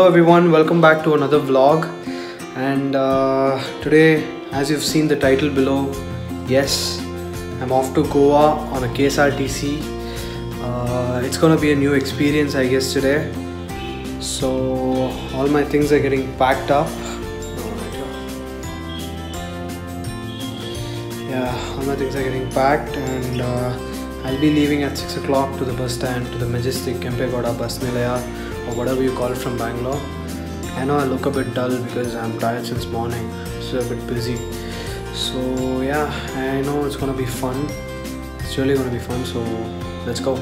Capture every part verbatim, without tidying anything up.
Hello everyone, welcome back to another vlog. And uh, today, as you've seen the title below, yes, I'm off to Goa on a K S R T C. Uh, it's gonna be a new experience, I guess, today. So all my things are getting packed up. Yeah, all my things are getting packed, and uh, I'll be leaving at six o'clock to the bus stand, to the Majestic Kempegoda Bus Nilaya, or whatever you call it, from Bangalore. I know I look a bit dull because I'm tired since morning, so a bit busy. So yeah, I know it's gonna be fun. It's really gonna be fun, so let's go.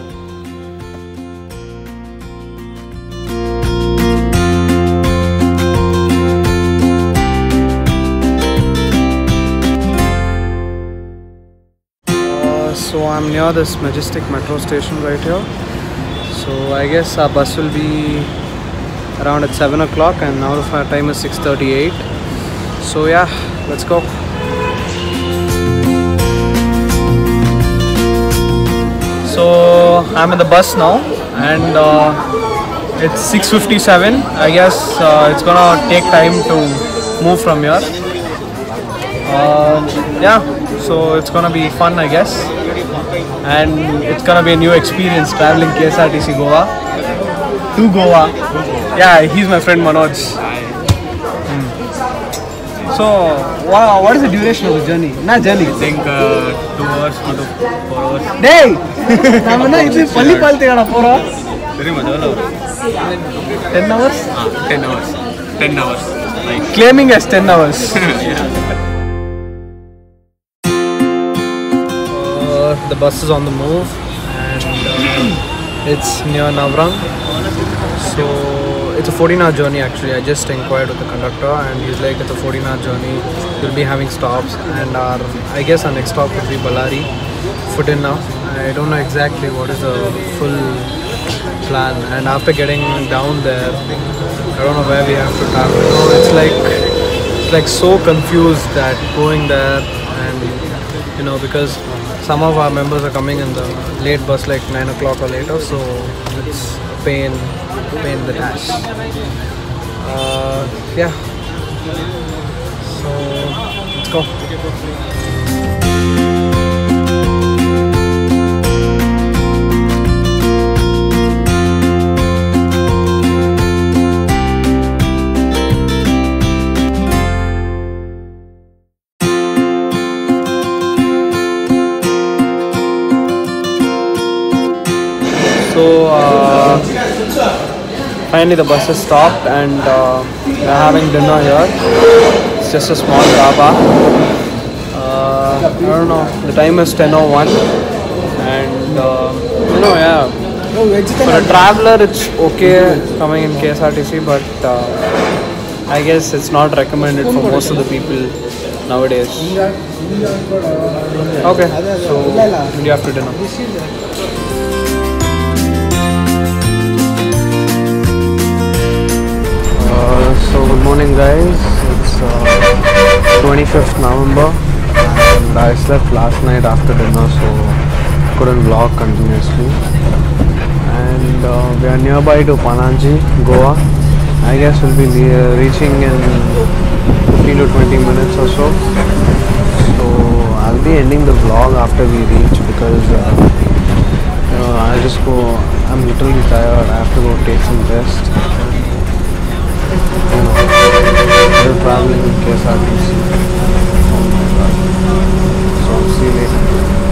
Uh, so I'm near this Majestic metro station right here. So I guess our bus will be around at seven o'clock, and now the time is six thirty-eight. So yeah, let's go. So I'm in the bus now, and uh, it's six fifty-seven. I guess uh, it's gonna take time to move from here. Uh, yeah, so it's gonna be fun, I guess. And it's gonna be a new experience traveling K S R T C Goa to Goa. Yeah, he's my friend Manoj. Hmm. So, wow, what is the duration of the journey? Not journey. I think uh, two hours, two to four hours. Hey, I'm not even fully palte gana four hours. Very much all over. Ten hours? Ah, ten hours. Ten hours. Like Claiming as ten hours. yeah. The bus is on the move, and uh, it's near Navrang. So it's a fourteen hour journey actually. I just inquired with the conductor, and he's like, it's a fourteen hour journey. We'll be having stops, and our I guess our next stop would be Ballari. Foot in now. I don't know exactly what is the full plan, and after getting down there, I don't know where we have to travel. No, it's like it's like so confused that going there, and you know, because some of our members are coming in the late bus, like nine o'clock or later, so it's a pain, pain in the ass. Uh, yeah. So let's go. So uh, finally the bus has stopped, and uh, we're having dinner here. It's just a small dhaba. Uh, I don't know, the time is ten oh one, and uh, you know, yeah, for a traveler it's okay coming in K S R T C, but uh, I guess it's not recommended for most of the people nowadays. Okay, so we have to dinner. So good morning guys, it's uh, twenty-fifth November, and I slept last night after dinner, so couldn't vlog continuously. And uh, we are nearby to Panaji, Goa. I guess we'll be uh, reaching in fifteen to twenty minutes or so. So I'll be ending the vlog after we reach, because uh, you know, I'll just go, I'm literally tired, I have to go take some rest. You know, we're traveling in K S R T C. Oh my god. So I'll see you later.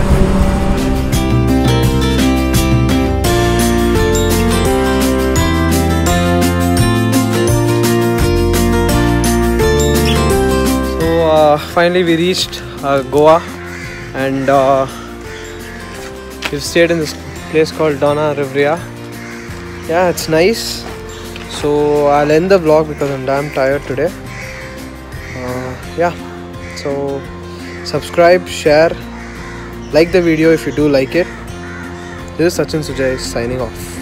So uh, finally we reached uh, Goa, and uh, we've stayed in this place called Donna Rivera. Yeah, it's nice. So I'll end the vlog because I'm damn tired today. Uh, yeah, so subscribe, share, like the video if you do like it. This is Sachin Sujay signing off.